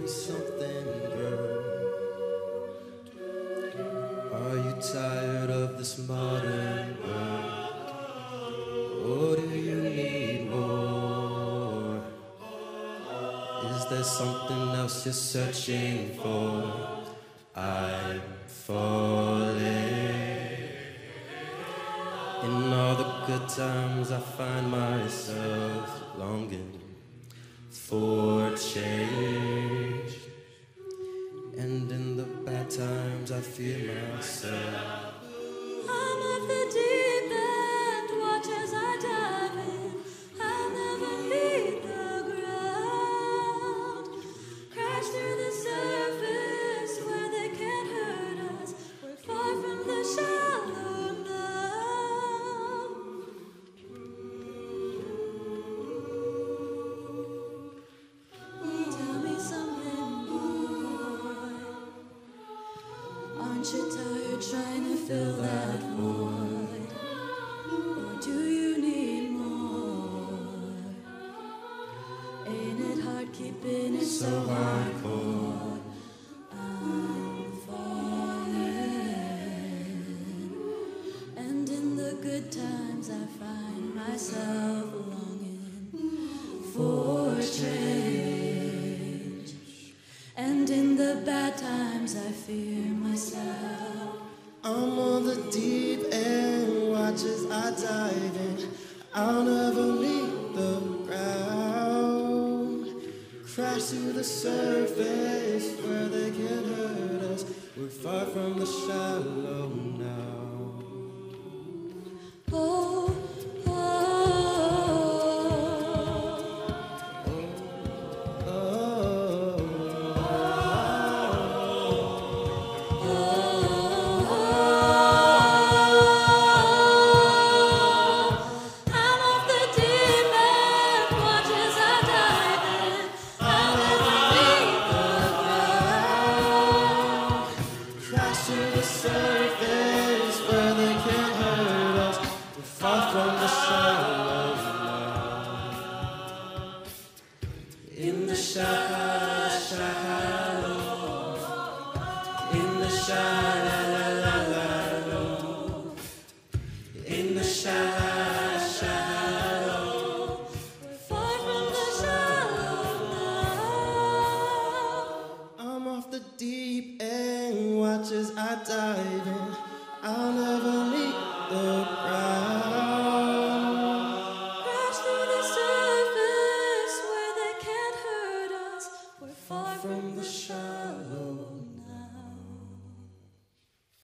me something, girl. Are you tired of this modern world? Or do you need more? Is there something else you're searching for? I'm falling. In all the good times I find myself longing for change, and in the bad times I fear myself. I'm of the deep end, watch as I dive in. I'll never leave the ground. Crash through the surface where they can't hurt us. We're far from the shallow now. Tell me something, boy. Aren't you tired trying to fill that void? Or do you need more? Ain't it hard keeping it so hardcore? I'm falling. And in the good times I find myself longing for change. And in the bad times I fear myself. I'm on the deep end, watch as I dive in. I'll never leave the ground. Crash to the surface where they can't hurt us. We're far from the shallow now. Oh, oh, I'm off the deep end, watch as I dive in. I'll never leave the ground. Crash to the surface where they can't hurt us. We're far from the shallow now. In the shallow, in the shallow, in the shallow. We're far from the shallow now. I'm off the deep end, watch as I dive in. I'll never leave the ground. Crash through the surface where they can't hurt us. We're far From the shallow